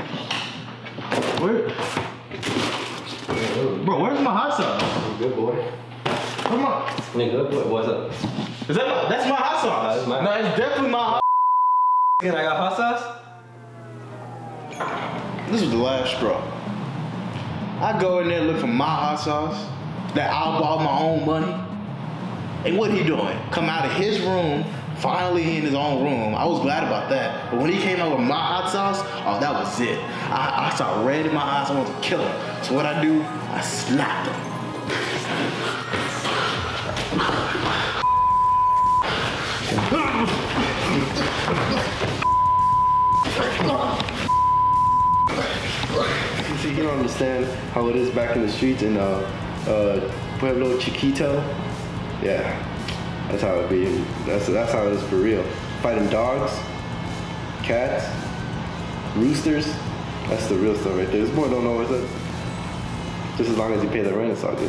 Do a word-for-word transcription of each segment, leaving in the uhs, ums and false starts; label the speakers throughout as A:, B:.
A: Where? Bro, where's my hot sauce?
B: Good boy.
A: Come on.
B: Nigga, what, what's up?
A: Is that my, that's my hot sauce?
B: That's my
A: no, it's definitely my hot
B: sauce. I got hot sauce?
A: This is the last straw. I go in there look for my hot sauce that I bought my own money. And what he doing? Come out of his room, finally in his own room. I was glad about that. But when he came out with my hot sauce, oh, that was it. I, I saw red in my eyes, I wanted to kill him. So what I do, I slapped him.
B: See, you don't understand how it is back in the streets in uh, uh, Pueblo Chiquito. Yeah, that's how it be. That's that's how it is for real. Fighting dogs, cats, roosters. That's the real stuff right there. This boy don't know what's up. Just as long as you pay the rent, it's all good.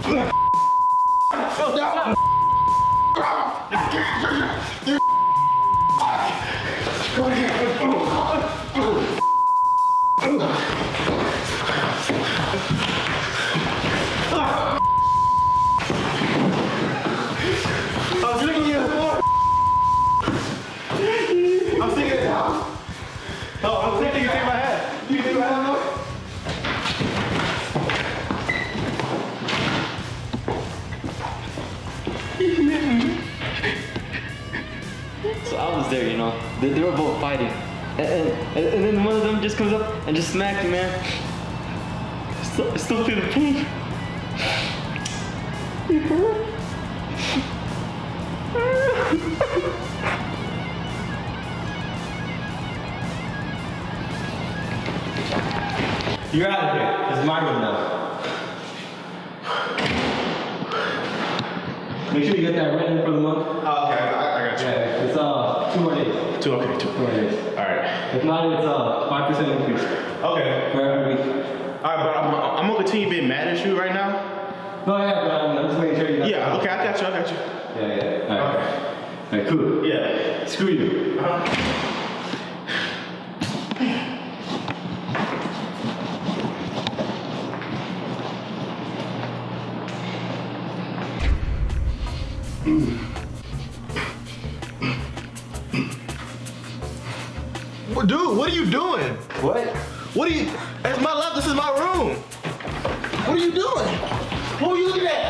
A: I'm thinking it out. Oh, I'm thinking you take my hat. You take my hat off?
C: So I was there, you know. They, they were both fighting. And, and, and then one of them just comes up and just smacked me, man. Still, I still feel the pain. It hurt.
B: You're out of here. It's my room now. Make sure you get that rent in for the month.
A: Oh, okay, I, I got you.
B: Yeah, it's uh two more days.
A: Two, okay, two.
B: Two more days.
A: All right.
B: If not, it's uh five percent increase.
A: Okay.
B: For every week.
A: All right, but I'm, I'm gonna continue being mad at you right now.
B: No, yeah, but I'm, I'm just making sure you got
A: Yeah, okay, I got you, I got you.
B: Yeah, yeah. All right.
A: Okay.
B: All right, cool.
A: Yeah.
B: Screw you.
A: Uh-huh. Well, dude, what are you doing?
B: What?
A: What are you? That's my left. This is my room. What are you doing? What were you looking at?